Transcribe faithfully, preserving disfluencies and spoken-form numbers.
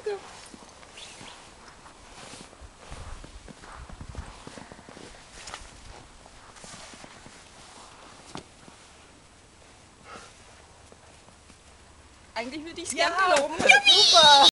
Eigentlich würde ich es Ja, gerne loben. super.